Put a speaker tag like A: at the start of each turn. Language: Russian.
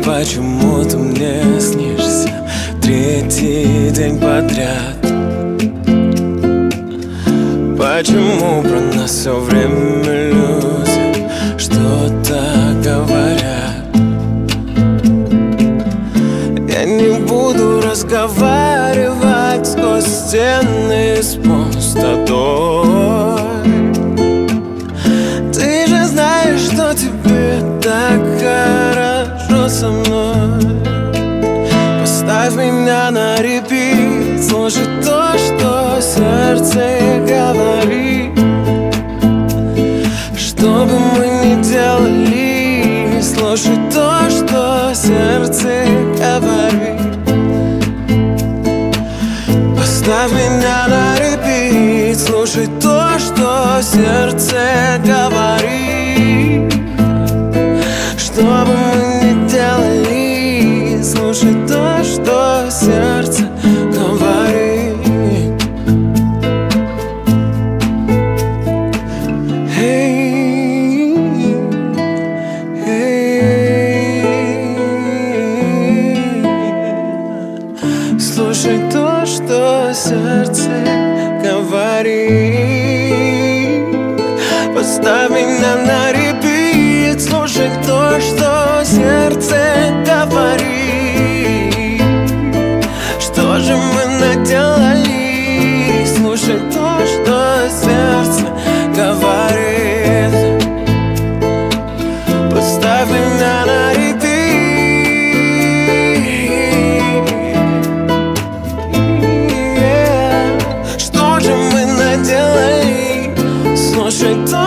A: Почему ты мне снишься третий день подряд? Почему про нас все время люди что-то говорят? Я не буду разговаривать сквозь стены с пустотой. Ты же знаешь, что тебе так хорошо со мной. Поставь меня на репит, слушай то, что сердце говорит. Что бы мы ни делали, слушай то, что сердце говорит. Поставь меня на репит, слушай то, что сердце говорит. Что бы мы ни делали, слушай то, что сердце говорит. Слушай то, что сердце говорит. Поставь меня на репит, слушай то, что сердце говорит. Что же мы наделали? Слушай то, что сердце говорит. Поставь меня на репит. Что же мы наделали? Слушай то,